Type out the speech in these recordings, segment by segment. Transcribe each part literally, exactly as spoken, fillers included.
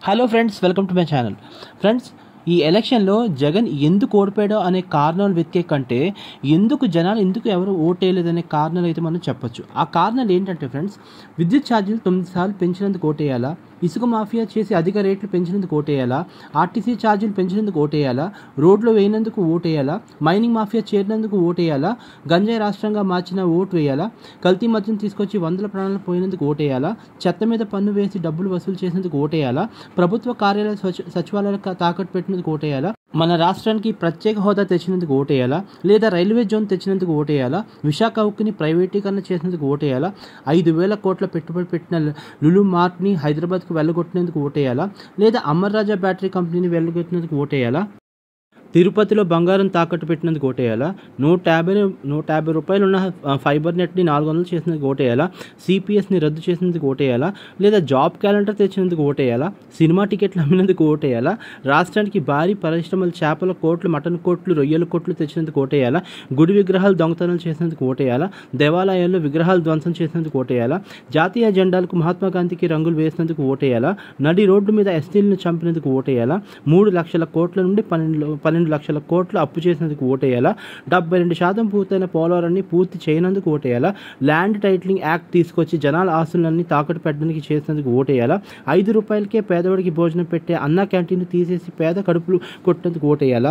Hello friends, welcome to my channel. Friends, ఈ ఎలక్షన్లో జగన్ ఎందుకు ఓడిపోయాడో అనే కారణాలు వెతికే కంటే ఎందుకు జనాలు ఎందుకు ఎవరు ఓటేయలేదనే కారణాలు అయితే మనం చెప్పొచ్చు. ఆ కారణాలు ఏంటంటే ఫ్రెండ్స్, విద్యుత్ ఛార్జీలు తొమ్మిది సార్లు పెంచినందుకు ఓటేయాలా, ఇసుక మాఫియా చేసి అధిక రేట్లు పెంచినందుకు ఓటేయాలా, ఆర్టీసీ ఛార్జీలు పెంచినందుకు ఓటేయాలా, రోడ్లు వేయినందుకు ఓటేయాలా, మైనింగ్ మాఫియా చేరినందుకు ఓటేయాలా, గంజాయి రాష్ట్రంగా మార్చిన ఓటు వేయాలా, కల్తీ మద్యం తీసుకొచ్చి వందల ప్రాణాలు పోయినందుకు ఓటేయాలా, చెత్త మీద పన్ను వేసి డబ్బులు వసూలు చేసినందుకు ఓటేయాలా, ప్రభుత్వ కార్యాలయ సచి సచివాలయాలకు తాకట్టు పెట్టినందుకు ఓటేయాలా, మన రాష్ట్రానికి ప్రత్యేక హోదా తెచ్చినందుకు ఓటేయాలా, లేదా రైల్వే జోన్ తెచ్చినందుకు ఓటేయాలా, విశాఖ ఉక్కుని ప్రైవేటీకరణ చేసినందుకు ఓటేయాలా, ఐదు వేల కోట్ల పెట్టుబడి పెట్టిన లులు మార్ట్ని హైదరాబాద్కు వెళ్ళగొట్టినందుకు ఓటేయాలా, లేదా అమర్ రాజా బ్యాటరీ కంపెనీని వెళ్ళగొట్టినందుకు ఓటేయాలా, తిరుపతిలో బంగారం తాకట్టు పెట్టినందుకు ఓటేయాలా, నూట యాభై నూట యాభై రూపాయలు ఉన్న ఫైబర్ నెట్ని నాలుగు వందలు చేసినందుకు ఓటేయాలా, సిపిఎస్ని రద్దు చేసినందుకు ఓటేయాలా, లేదా జాబ్ క్యాలెండర్ తెచ్చినందుకు ఓటేయాలా, సినిమా టికెట్లు అమ్మినందుకు ఓటేయాలా, రాష్ట్రానికి భారీ పరిశ్రమలు చేపల కోట్లు, మటన్ కోట్లు, రొయ్యల కోట్లు తెచ్చినందుకు ఓటేయాలా, గుడి విగ్రహాలు దొంగతనాలు చేసినందుకు ఓటేయాలా, దేవాలయాల్లో విగ్రహాలు ధ్వంసం చేసినందుకు ఓటేయాలా, జాతీయ జెండాలకు మహాత్మా గాంధీకి రంగులు వేసినందుకు ఓటేయాలా, నడి రోడ్డు మీద ఎస్టీలను చంపినందుకు ఓటేయాలా, మూడు లక్షల కోట్ల నుండి పన్నెండు పన్నెండు లక్షల కోట్లు అప్పు చేసినందుకు ఓటేయాలా, డెబ్బై రెండు శాతం పూర్తయిన పోలవరాన్ని పూర్తి చేయనందుకు ఓటేయాలా, ల్యాండ్ టైటిలింగ్ యాక్ట్ తీసుకొచ్చి జనాల ఆస్తులన్నీ తాకట్టు పెట్టడానికి చేసినందుకు ఓటేయాలా, ఐదు రూపాయలకే పేదవాడికి భోజనం పెట్టే అన్నా క్యాంటీన్ తీసేసి పేద కడుపులు కొట్టేందుకు ఓటేయాలా,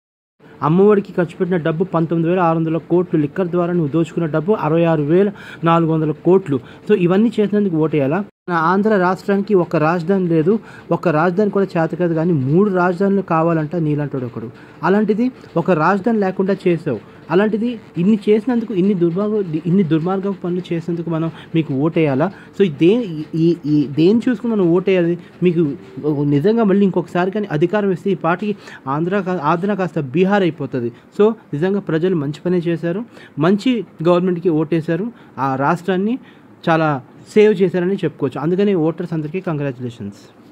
అమ్మఒడికి ఖర్చు పెట్టిన డబ్బు పంతొమ్మిది వేల ఆరు వందల కోట్లు, లిక్కర్ ద్వారా నువ్వు దోచుకున్న డబ్బు అరవై ఆరు వేల నాలుగు వందల కోట్లు. సో ఇవన్నీ చేసినందుకు ఓటేయాలా. ఆంధ్ర రాష్ట్రానికి ఒక రాజధాని లేదు, ఒక రాజధాని కూడా చేత కాదు, కానీ మూడు రాజధానులు కావాలంట నీలాంటాడు ఒకడు. అలాంటిది ఒక రాజధాని లేకుండా చేసావు. అలాంటిది ఇన్ని చేసినందుకు, ఇన్ని దుర్మార్గం ఇన్ని దుర్మార్గం పనులు చేసినందుకు మనం మీకు ఓటేయాలా. సో దేని ఈ దేని చూసుకుని మనం ఓటేయాలి. మీకు నిజంగా మళ్ళీ ఇంకొకసారి కానీ అధికారం ఇస్తే ఈ పార్టీకి ఆంధ్ర ఆంధ్ర కాస్త బీహార్ అయిపోతుంది. సో నిజంగా ప్రజలు మంచి పనే చేశారు, మంచి గవర్నమెంట్కి ఓటేశారు, ఆ రాష్ట్రాన్ని చాలా సేవ్ చేశారని చెప్పుకోవచ్చు. అందుకని ఓటర్స్ అందరికీ కంగ్రాచులేషన్స్.